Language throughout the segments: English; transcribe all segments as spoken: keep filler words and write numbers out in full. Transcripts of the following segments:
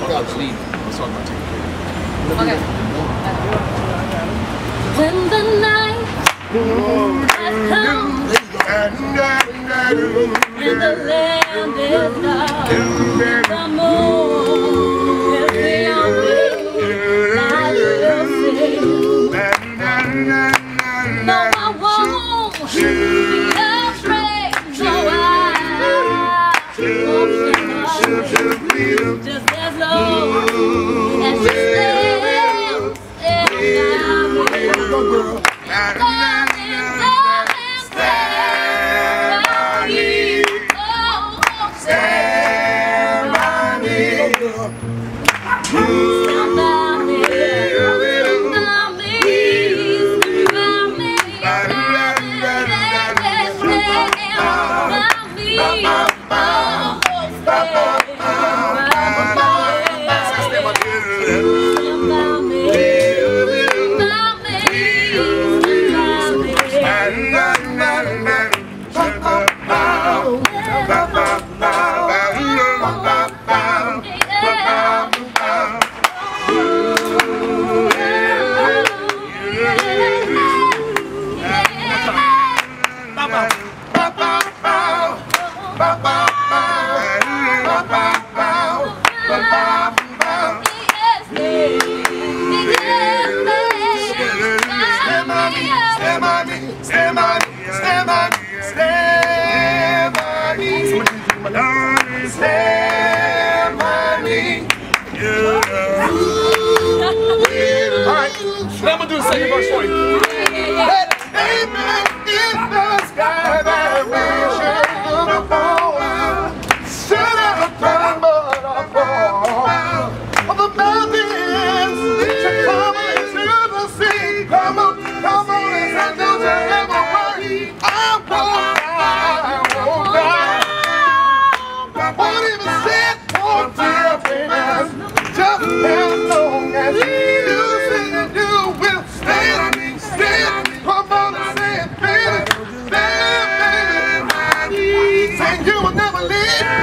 got to leave. Let's talk about taking care of Okay. When the night has come and the land is dark, the moon is the only light you'll see. No, I won't be afraid. No, I won't stop. Just as long as you stay, stay by me. Now I'm gonna do the second verse for you. Amen in the sky that we should look for. Should have done but I fall. For the mountains should come into the sea. Come on, come on, and don't you ever worry. I won't die, I won't die. I won't even shed more tears, baby. Just as long as you say that you will stand, stand. Come on and say it, baby. Stand, baby. Say you will never leave.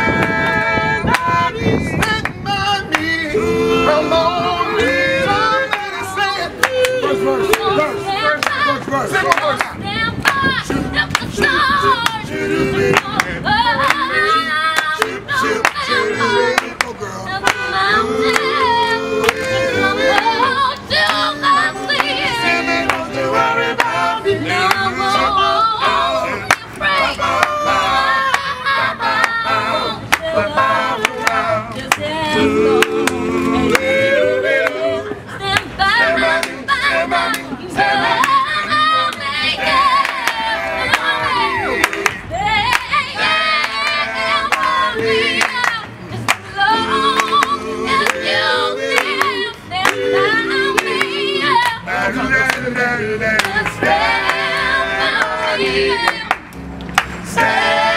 Stand by me. Come on, somebody say it. First verse, verse, first verse, second verse. Stand by the stars. Go, girl. Stand by me. Stand